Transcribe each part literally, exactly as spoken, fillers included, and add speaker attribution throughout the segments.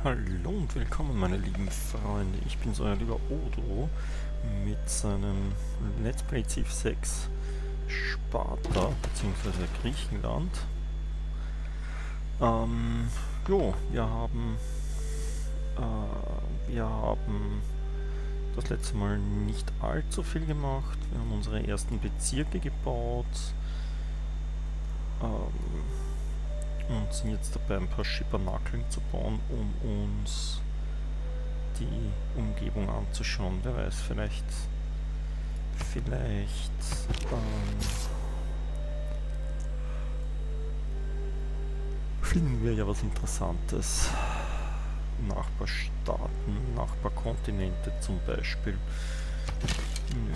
Speaker 1: Hallo und willkommen, meine lieben Freunde. Ich bin so euer lieber Odo mit seinem Let's Play Civ sechs Sparta bzw. Griechenland. Ähm, jo, wir haben äh, wir haben das letzte Mal nicht allzu viel gemacht. Wir haben unsere ersten Bezirke gebaut ähm, und sind jetzt dabei, ein paar Schibernakeln zu bauen, um uns die Umgebung anzuschauen. Wer weiß, vielleicht vielleicht ähm, finden wir ja was Interessantes. Nachbarstaaten, Nachbarkontinente zum Beispiel. Nö.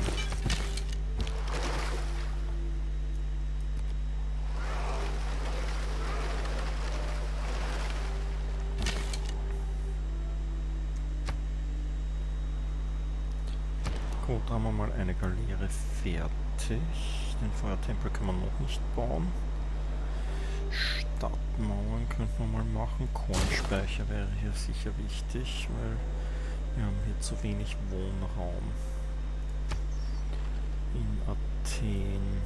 Speaker 1: Gut, da haben wir mal eine Galeere fertig. Den Feuertempel kann man noch nicht bauen. Stadtmauern könnten wir mal machen. Kornspeicher wäre hier sicher wichtig, weil wir haben hier zu wenig Wohnraum. In Athen.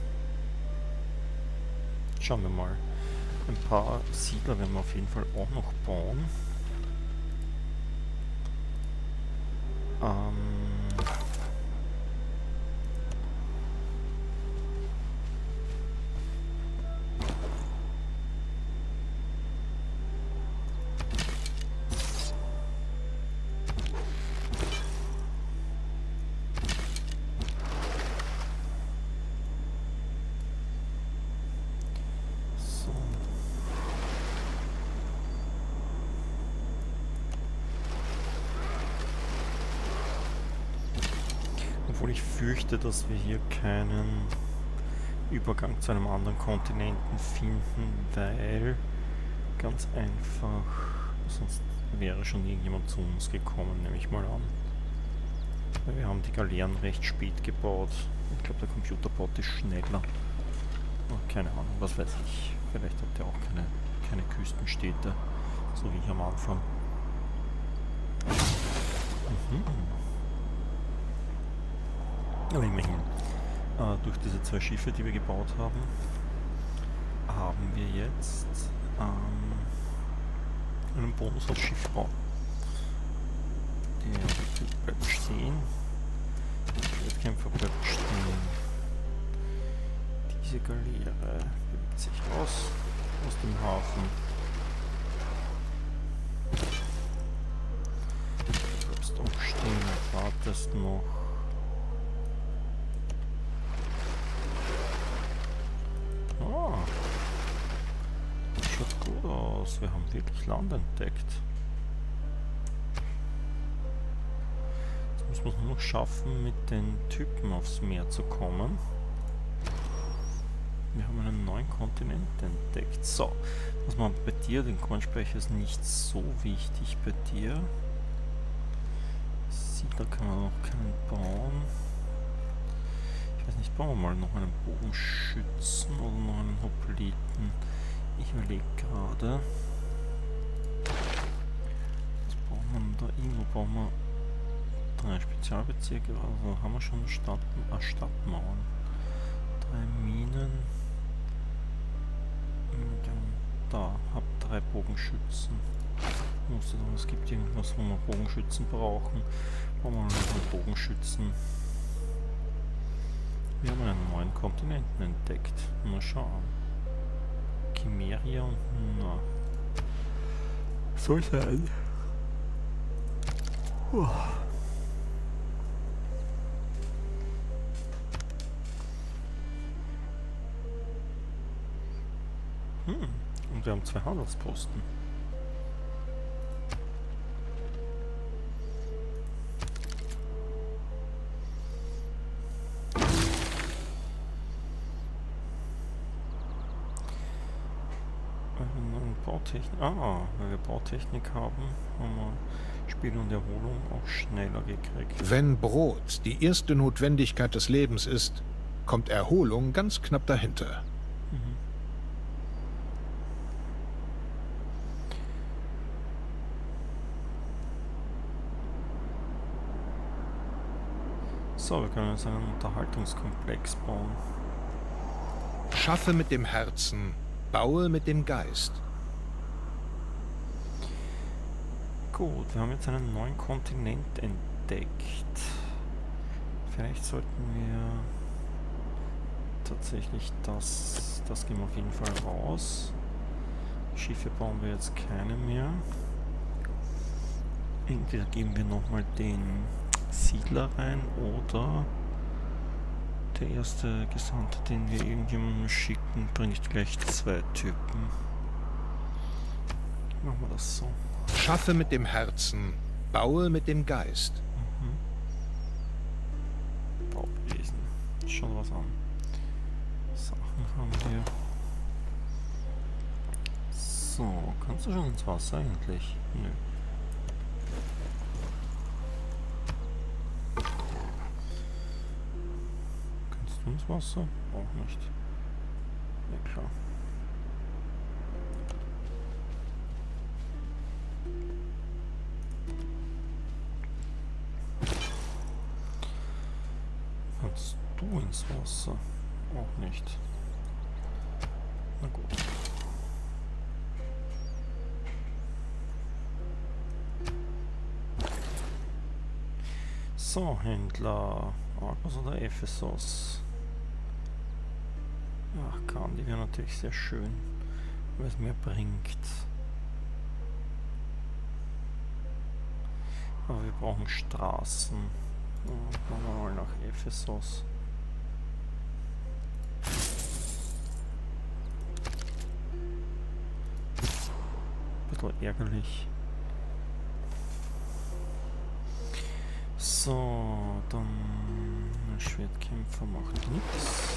Speaker 1: Schauen wir mal. Ein paar Siedler werden wir auf jeden Fall auch noch bauen. Ähm... Obwohl ich fürchte, dass wir hier keinen Übergang zu einem anderen Kontinenten finden, weil ganz einfach, sonst wäre schon irgendjemand zu uns gekommen, nehme ich mal an. Weil wir haben die Galeeren recht spät gebaut. Ich glaube, der Computer baut die schneller. Oh, keine Ahnung, was weiß ich. Vielleicht habt ihr auch keine, keine Küstenstädte, so wie ich am Anfang. Mhm. Aber immerhin, äh, durch diese zwei Schiffe, die wir gebaut haben, haben wir jetzt ähm, einen Bonus auf Schiffbau. Der Betrieb bleibt stehen. Der Wettkämpfer bleibt stehen. Diese Galeere bewegt sich raus aus dem Hafen. Du bleibst auch stehen und wartest noch. Schaut gut aus, wir haben wirklich Land entdeckt. Jetzt müssen wir es nur noch schaffen, mit den Typen aufs Meer zu kommen. Wir haben einen neuen Kontinent entdeckt. So, was man bei dir, den Kornspeicher ist nicht so wichtig bei dir. Siedler kann man noch keinen bauen. Ich weiß nicht, bauen wir mal noch einen Bogenschützen oder noch einen Hopliten. Ich überlege gerade. Was brauchen wir da? Irgendwo bauen wir drei Spezialbezirke. Also haben wir schon Stadt, äh, Stadtmauern. Drei Minen. Da, hab drei Bogenschützen. Es gibt irgendwas, wo wir Bogenschützen brauchen. Bauen wir noch einen Bogenschützen. Wir haben einen neuen Kontinenten entdeckt. Mal schauen. Chimeria und na. Soll sein. Oh. Hm. Und wir haben zwei Handelsposten. Bautechnik. Ah, weil wir Bautechnik haben, haben wir Spiel und Erholung auch schneller gekriegt.
Speaker 2: Wenn Brot die erste Notwendigkeit des Lebens ist, kommt Erholung ganz knapp dahinter.
Speaker 1: Mhm. So, wir können jetzt einen Unterhaltungskomplex bauen.
Speaker 2: Schaffe mit dem Herzen, baue mit dem Geist.
Speaker 1: Gut, wir haben jetzt einen neuen Kontinent entdeckt. Vielleicht sollten wir tatsächlich das, das gehen wir auf jeden Fall raus. Schiffe bauen wir jetzt keine mehr. Entweder geben wir nochmal den Siedler rein oder der erste Gesandte, den wir irgendjemandem schicken, bringt gleich zwei Typen. Machen wir das so.
Speaker 2: Schaffe mit dem Herzen, baue mit dem Geist.
Speaker 1: Mhm. Bauwesen. Schon was an. Sachen haben wir. So, kannst du schon ins Wasser eigentlich? Nö. Kannst du ins Wasser? Auch nicht. Ja klar. Kannst du ins Wasser? Auch nicht. Na gut. So, Händler. Argos oder Ephesos? Ach, kann, die wäre natürlich sehr schön, weil es mehr bringt. Aber wir brauchen Straßen. Ja, machen wir mal nach Ephesos. Bisschen ärgerlich. So, dann Schwertkämpfer macht nichts.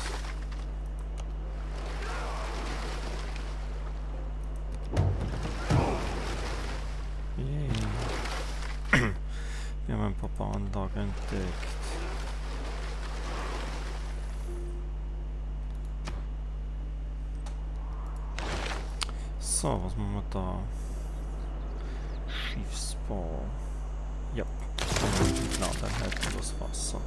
Speaker 1: Yay. Wir haben ein paar Bauanlagen entdeckt. So, was machen wir da? Schiffsbau. Ja. Die Landeinheit und das Wasser.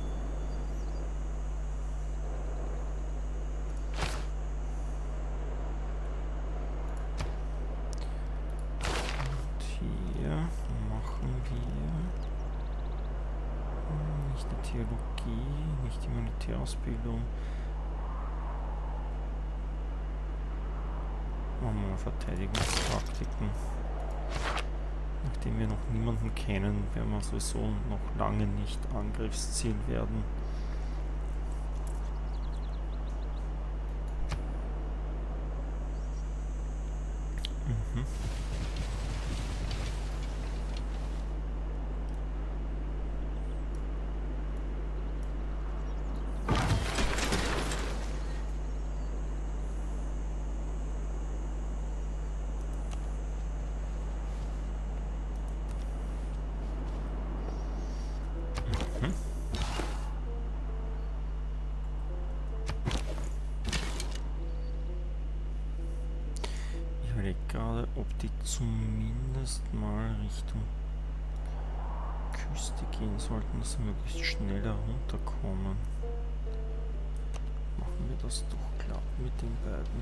Speaker 1: Und hier machen wir nicht die Theologie, nicht die Militärausbildung. Machen wir Verteidigungstaktiken. Nachdem wir noch niemanden kennen, werden wir sowieso noch lange nicht Angriffsziel werden. Mhm. Gerade, ob die zumindest mal Richtung Küste gehen sollten, dass sie möglichst schnell herunterkommen. Machen wir das doch klar mit den beiden.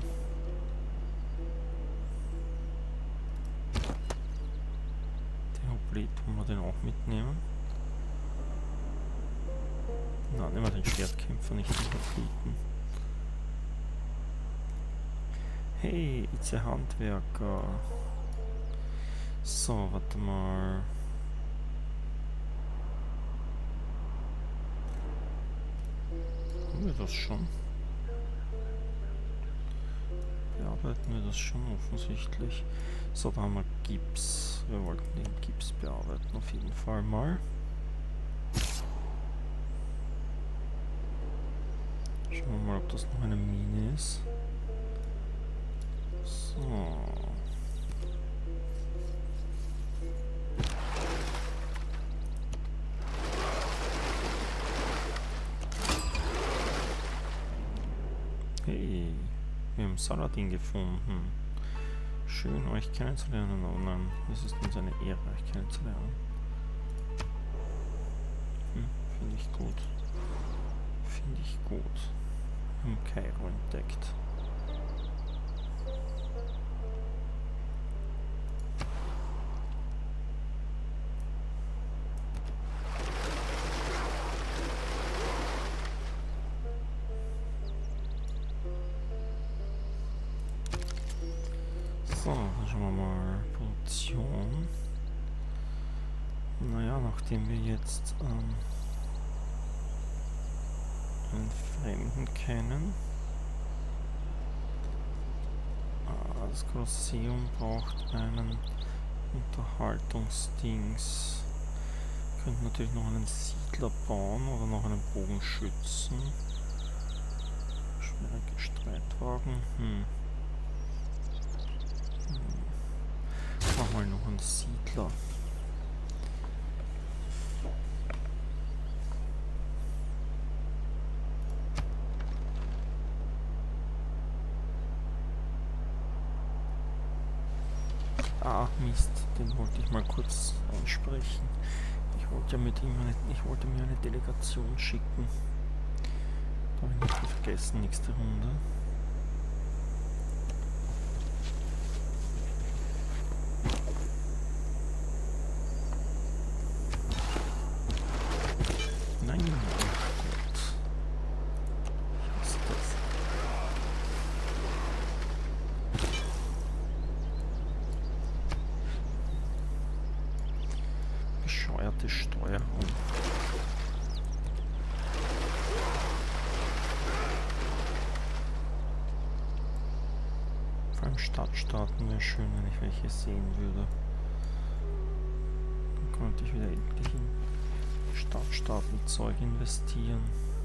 Speaker 1: Den Hoblet wollen wir den auch mitnehmen. Na, nehmen wir den Schwertkämpfer, nicht den Hopleten. Hey, it's a Handwerker. So, warte mal. Haben wir das schon? Bearbeiten wir das schon offensichtlich. So, da haben wir Gips. Wir wollten den Gips bearbeiten auf jeden Fall mal. Schauen wir mal, ob das noch eine Mine ist. So. Hey, wir haben Saladin gefunden. Schön, euch kennenzulernen. Oh nein, es ist uns eine Ehre, euch kennenzulernen. Hm, finde ich gut. Finde ich gut. Wir haben Kairo entdeckt. So, dann schauen wir mal. Produktion. Naja, nachdem wir jetzt ähm, einen Fremden kennen. Ah, das Kolosseum braucht einen Unterhaltungsdings. Wir könnten natürlich noch einen Siedler bauen oder noch einen Bogenschützen. Schwierige Streitwagen. Hm. Mach mal noch einen Siedler. Ah, Mist, den wollte ich mal kurz ansprechen. Ich wollte ja mit ihm eine, ich wollte mir eine Delegation schicken. Da habe ich nicht vergessen, nächste Runde. Nein, oh Gott. Ich hasse das. Bescheuerte Steuerung. Vor allem Stadtstaaten wäre schön, wenn ich welche sehen würde. Dann könnte ich wieder endlich in Stadtstaatenzeug investieren.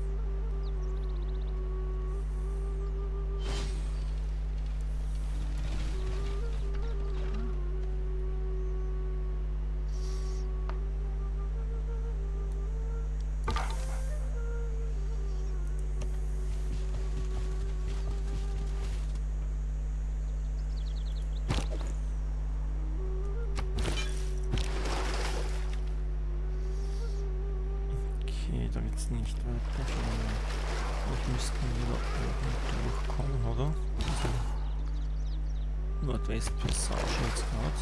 Speaker 1: Da geht's nicht weiter. Vielleicht müssten wir wieder oben durchkommen, oder? Also Nordwestpassage jetzt gerade.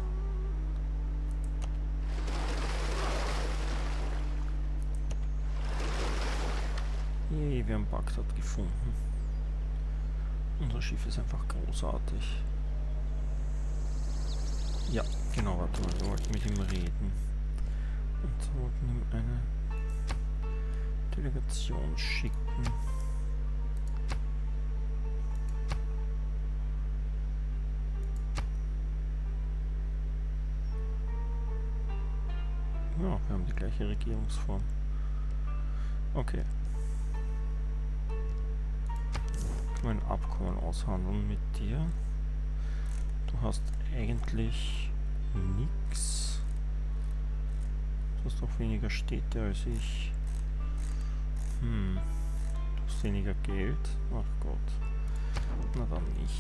Speaker 1: Yay, wir haben Bagdad gefunden. Unser Schiff ist einfach großartig. Ja, genau, warte mal, wir wollten mit ihm reden. Und wollten ihm eine Delegation schicken. Ja, wir haben die gleiche Regierungsform. Okay. Können wir ein Abkommen aushandeln mit dir? Du hast eigentlich nichts. Du hast auch weniger Städte als ich. Hm, du hast weniger Geld? Ach Gott. Na dann nicht.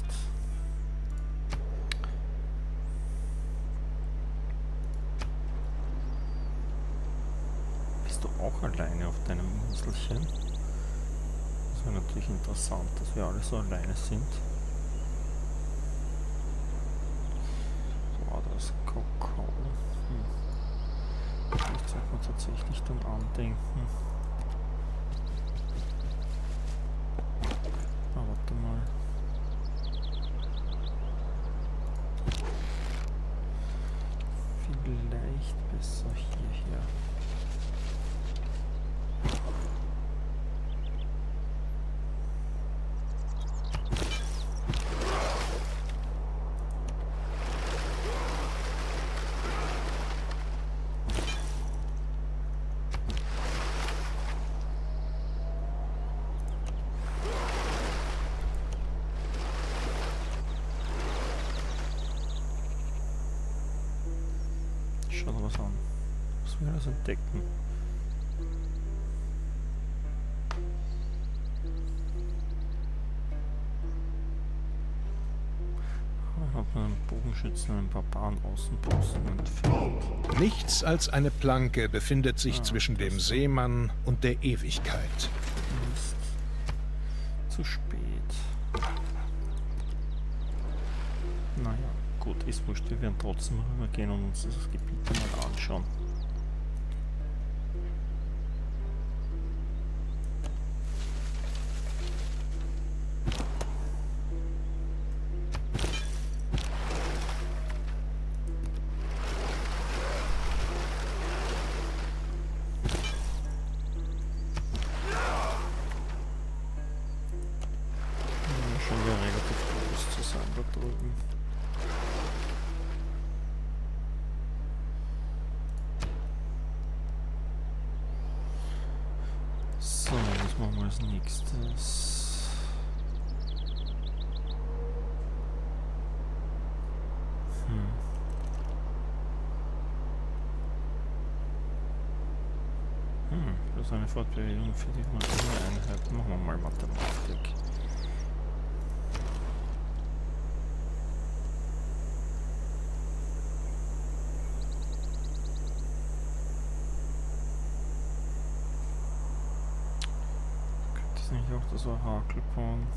Speaker 1: Bist du auch alleine auf deinem Inselchen? Das wäre natürlich interessant, dass wir alle so alleine sind. So war das Kakao. Hm. Vielleicht sollte man tatsächlich dann andenken. Warte mal. Vielleicht besser hierher. Schau dir was an. Was wir alles entdecken. Ich habe einen Bogenschützen, einen Barbaren-Außenposten entfernt.
Speaker 2: Nichts als eine Planke befindet sich
Speaker 1: Ah,
Speaker 2: zwischen dem Seemann und der Ewigkeit.
Speaker 1: Mhm. zu spät. Naja, gut, ist wurscht. Wir werden trotzdem rübergehen und uns dieses Gebiet mal anschauen. So, was machen wir als nächstes? Hm. Hm, das ist eine Fortbewegung für die Einheit. Machen wir mal Mathematik. Ist nicht auch das Orakel bauen?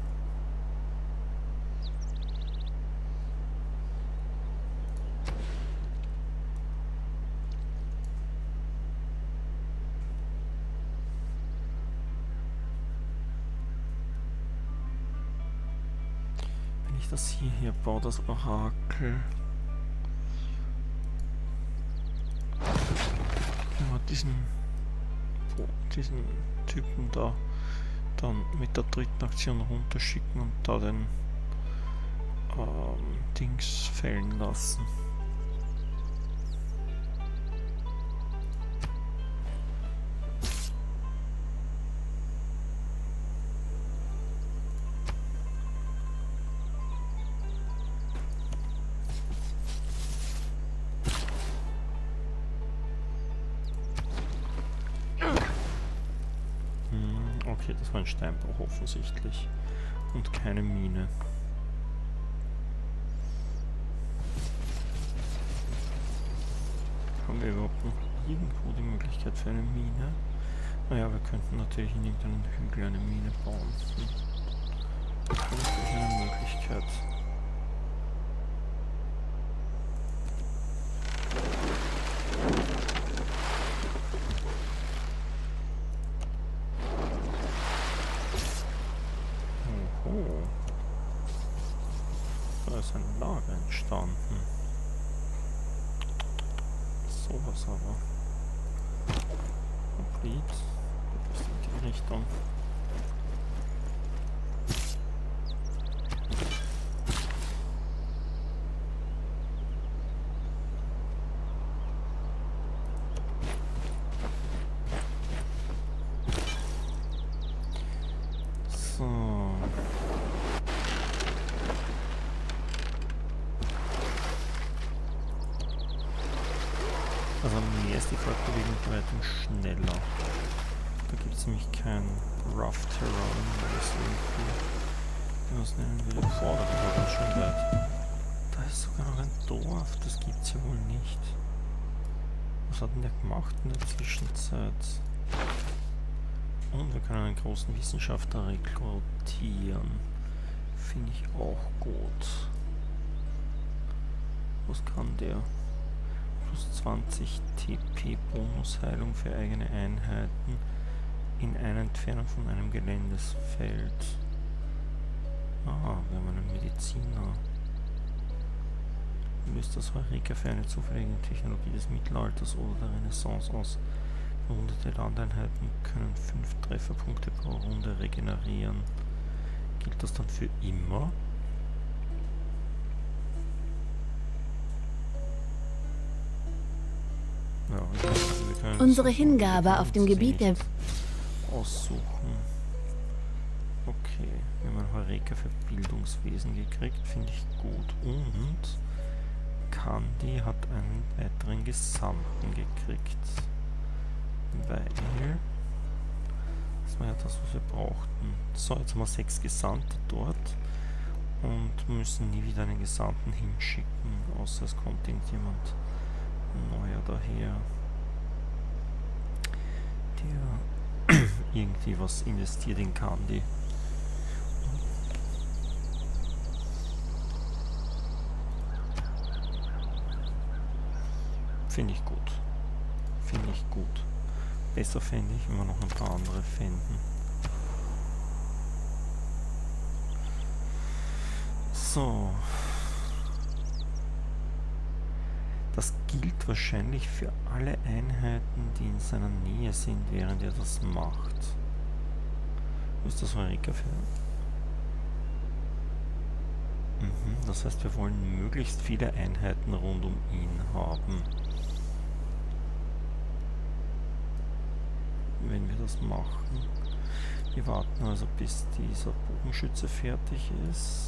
Speaker 1: Wenn ich das hier hier baue, das Orakel, ja, diesen, diesen Typen da dann mit der dritten Aktion runterschicken und da den ähm, Dings fällen lassen. Okay, das war ein Steinbruch offensichtlich und keine Mine. Haben wir überhaupt noch irgendwo die Möglichkeit für eine Mine? Naja, wir könnten natürlich in irgendeinem Hügel eine Mine bauen. Das ist natürlich eine Möglichkeit. Da ist ein Lager entstanden. Sowas aber. Complete. Das ist in die Richtung. So. Also mir ist die Fortbewegung bei weitem schneller. Da gibt es nämlich kein Rough Terrain oder so irgendwie. Wie man es nennen will. Boah, da ist aber schon weit. Da ist sogar noch ein Dorf, das gibt es ja wohl nicht. Was hat denn der gemacht in der Zwischenzeit? Und wir können einen großen Wissenschaftler rekrutieren. Finde ich auch gut. Was kann der? Plus zwanzig T P Bonusheilung für eigene Einheiten in einer Entfernung von einem Geländesfeld. Ah, wir haben einen Mediziner. Löst das Heureka für eine zufällige Technologie des Mittelalters oder der Renaissance aus. Verwundete Landeinheiten können fünf Trefferpunkte pro Runde regenerieren. Gilt das dann für immer? Ja, also wir können
Speaker 3: unsere Hingabe auf dem Gebiet der
Speaker 1: aussuchen. Okay, wir haben ein Heureka für Bildungswesen gekriegt, finde ich gut. Und Kandi hat einen weiteren Gesandten gekriegt. Weil das war ja das, was wir brauchten. So, jetzt haben wir sechs Gesandte dort und müssen nie wieder einen Gesandten hinschicken, außer es kommt irgendjemand neuer daher, der irgendwie was investiert in Kandi. Finde ich gut. Finde ich gut. Besser fände ich, wenn wir noch ein paar andere finden. So. Das gilt wahrscheinlich für alle Einheiten, die in seiner Nähe sind, während er das macht. Wo ist das Eureka für? Mhm, das heißt, wir wollen möglichst viele Einheiten rund um ihn haben. Wenn wir das machen. Wir warten also, bis dieser Bogenschütze fertig ist.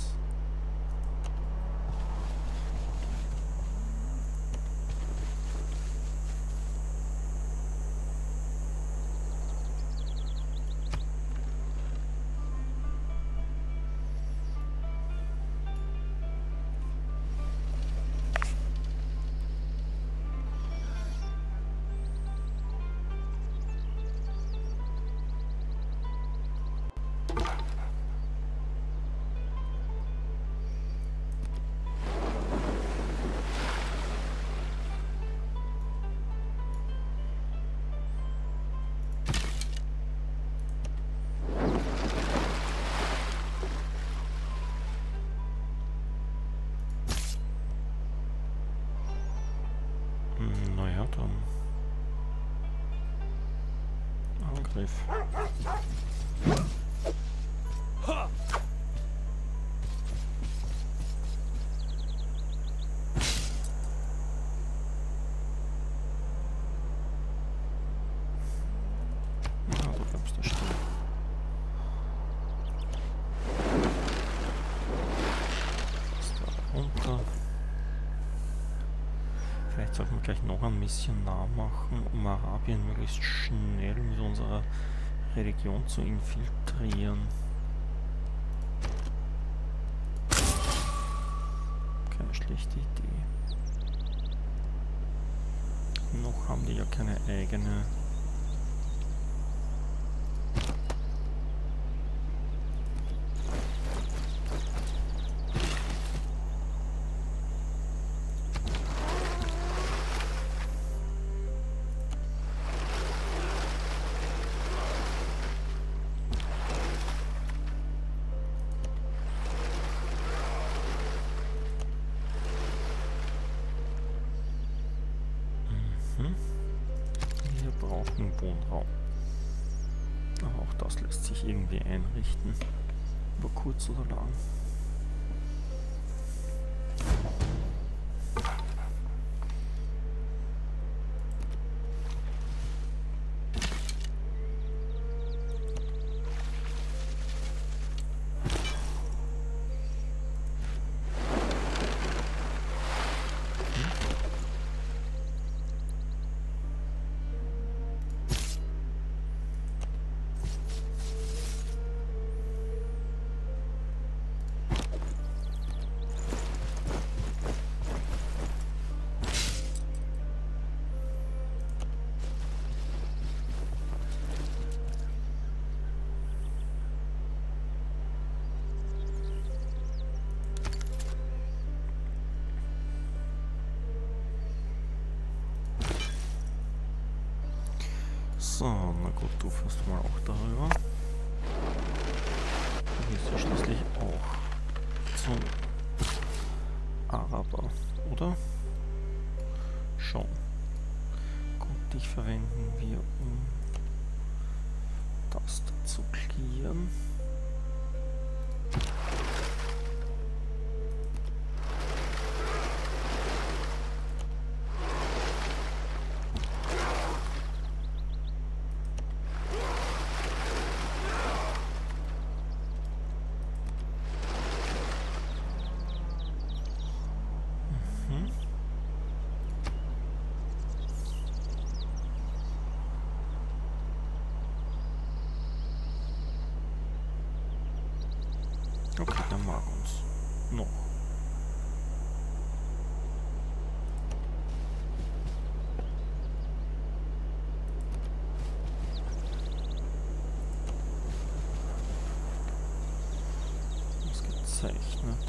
Speaker 1: Naja, dann Angriff. Ja, du bleibst da stehen. Das da runter. Vielleicht sollten wir gleich noch ein Missionar machen, um Arabien möglichst schnell mit unserer Religion zu infiltrieren. Keine schlechte Idee. Noch haben die ja keine eigene. Wir brauchen Wohnraum. Aber auch das lässt sich irgendwie einrichten. Über kurz oder lang. So, na gut, du fährst mal auch darüber. Du gehst ja schließlich auch zum Araber, oder? Schon. Gut, dich verwenden wir, um das da zu clearen. Okay, der mag uns. Noch. Ausgezeichnet.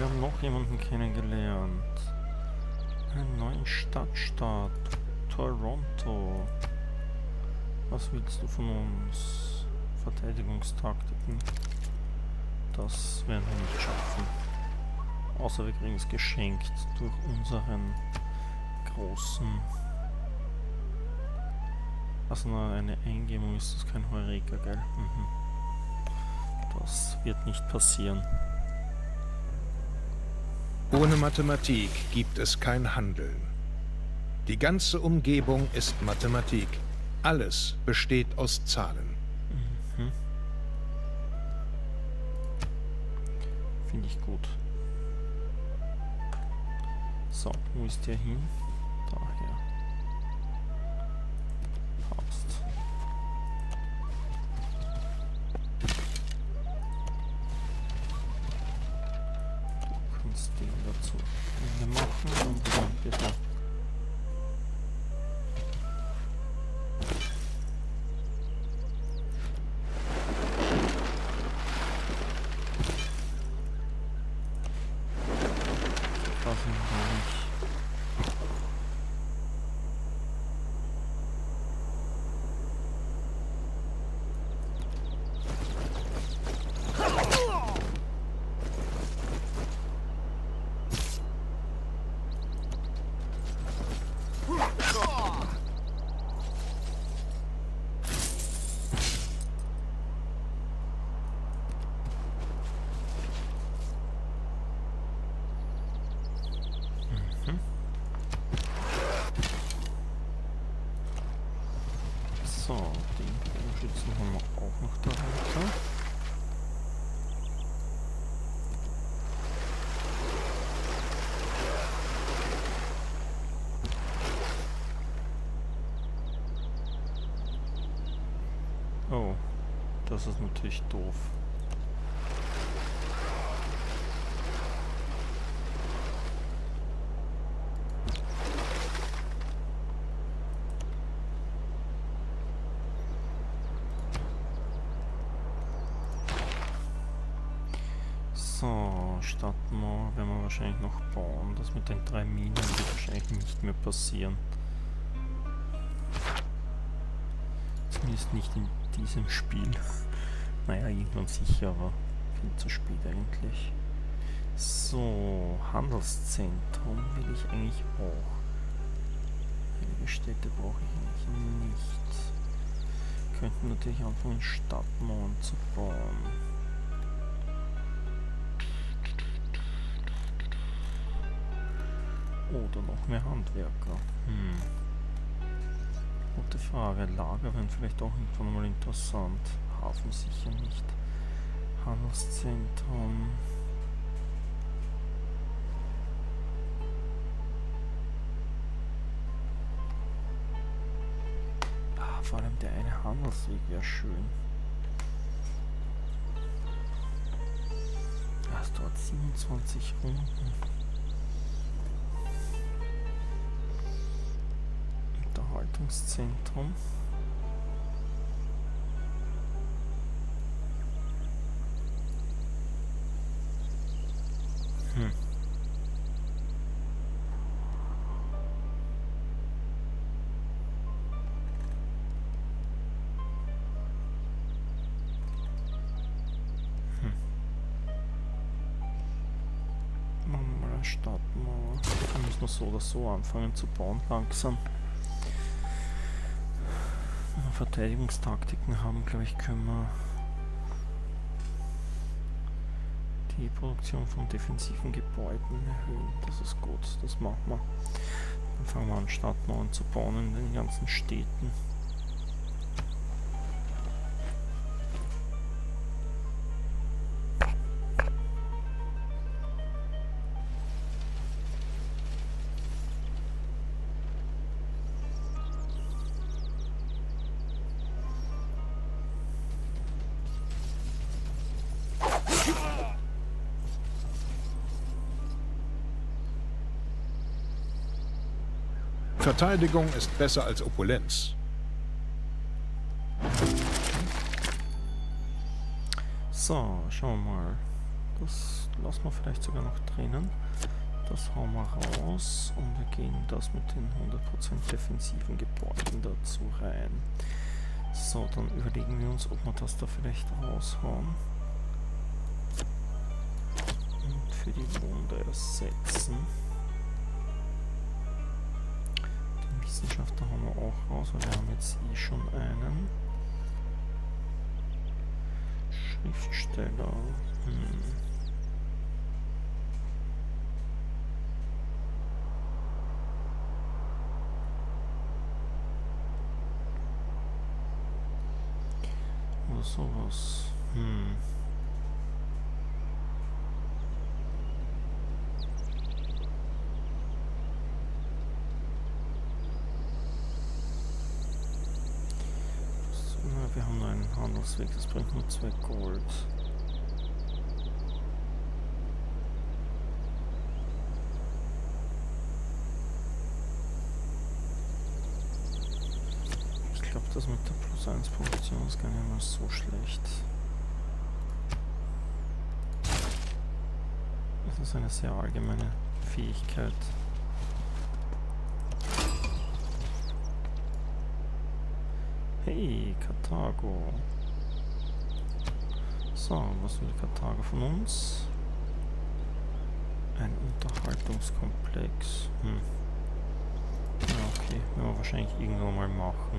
Speaker 1: wir haben noch jemanden kennengelernt. Einen neuen Stadtstaat. Toronto. Was willst du von uns? Verteidigungstaktiken. Das werden wir nicht schaffen. Außer wir kriegen es geschenkt durch unseren großen... Also eine Eingebung ist das kein Heureka, gell? Mhm. Das wird nicht passieren.
Speaker 2: Ohne Mathematik gibt es kein Handeln. Die ganze Umgebung ist Mathematik. Alles besteht aus Zahlen.
Speaker 1: Mhm. Finde ich gut. So, wo ist der hin? Daher. Passt. Du kannst den dazu Ende machen und dann bitte. So, den Bogenschützen haben wir auch noch dahinter. Oh, das ist natürlich doof. So, Stadtmauer werden wir wahrscheinlich noch bauen. Das mit den drei Minen wird wahrscheinlich nicht mehr passieren. Zumindest nicht in diesem Spiel. Naja, irgendwann sicher, aber viel zu spät eigentlich. So, Handelszentrum will ich eigentlich auch. Heilige Städte brauche ich eigentlich nicht. Könnten natürlich anfangen, Stadtmauern zu bauen. Oder noch mehr Handwerker. Hm. Gute Frage. Lager wären vielleicht auch irgendwann mal interessant. Hafen sicher nicht. Handelszentrum. Ah, vor allem der eine Handelsweg wäre schön. Das dauert siebenundzwanzig Runden. Unterhaltungszentrum. Hm. Hm. Machen wir mal eine Stadtmauer. Wir müssen wir so oder so anfangen zu bauen langsam. Verteidigungstaktiken haben, glaube ich, können wir die Produktion von defensiven Gebäuden erhöhen. Das ist gut, das machen wir. Dann fangen wir an, Stadtmauern zu bauen in den ganzen Städten.
Speaker 2: Verteidigung ist besser als Opulenz.
Speaker 1: So, schauen wir mal. Das lassen wir vielleicht sogar noch drinnen. Das hauen wir raus und wir gehen das mit den hundert Prozent defensiven Gebäuden dazu rein. So, dann überlegen wir uns, ob wir das da vielleicht raushauen und für die Wunde ersetzen. Den Wissenschaftler haben wir auch raus, weil wir haben jetzt eh schon einen. Schriftsteller. Hm. Oder sowas. Hm. Wir haben nur einen Handelsweg, das bringt nur zwei Gold. Ich glaube, das mit der Plus eins Produktion ist gar nicht mal so schlecht. Das ist eine sehr allgemeine Fähigkeit. Hey, Karthago. So, was will Karthago von uns? Ein Unterhaltungskomplex. Hm. Ja, okay, werden wir wahrscheinlich irgendwann mal machen.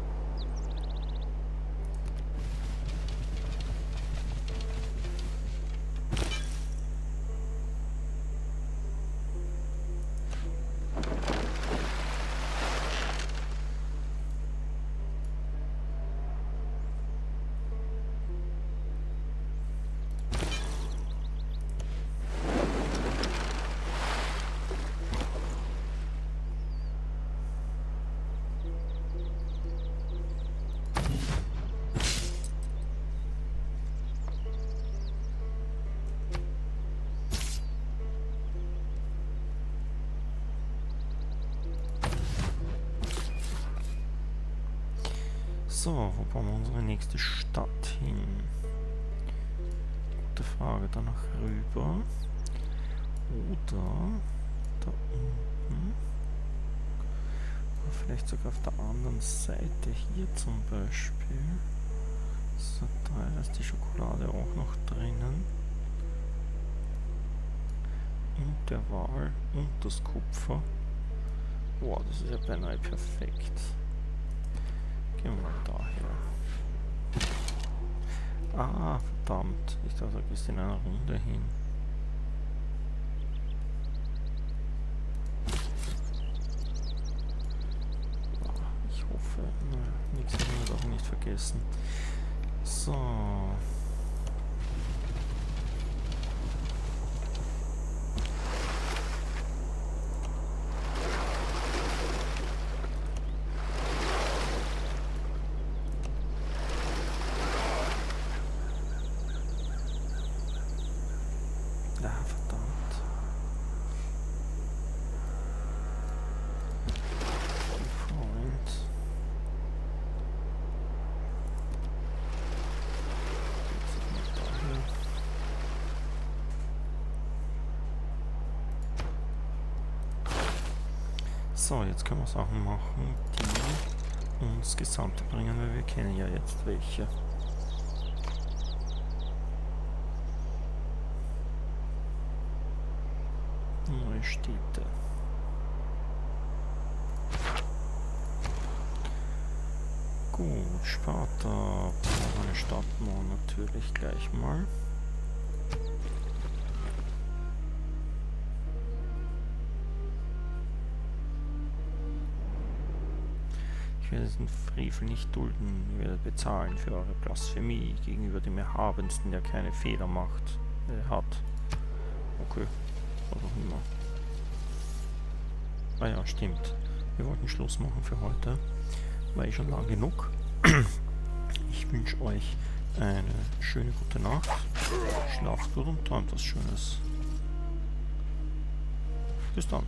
Speaker 1: So, wo bauen wir unsere nächste Stadt hin? Gute Frage, danach rüber. Oder da unten. Oder vielleicht sogar auf der anderen Seite hier zum Beispiel. So, da ist die Schokolade auch noch drinnen. Und der Wal und das Kupfer. Wow, das ist ja beinahe perfekt. Gehen wir mal daher. Ah, verdammt. Ich dachte, du gehst in einer Runde hin. Ich hoffe, naja, nichts haben wir doch nicht vergessen. So. So, jetzt können wir Sachen machen, die uns Gesamte bringen, weil wir kennen ja jetzt welche. Neue Städte. Gut, Sparta, eine Stadt machen natürlich gleich mal. Ich werde diesen Frevel nicht dulden. Ihr werdet bezahlen für eure Blasphemie gegenüber dem Erhabensten, der keine Fehler macht, äh, hat. Okay, was auch immer. Ah ja, stimmt. Wir wollten Schluss machen für heute. War eh schon lang genug. Ich wünsche euch eine schöne gute Nacht. Schlaft gut und träumt was Schönes. Bis dann.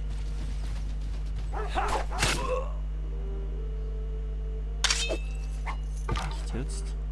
Speaker 1: Jetzt.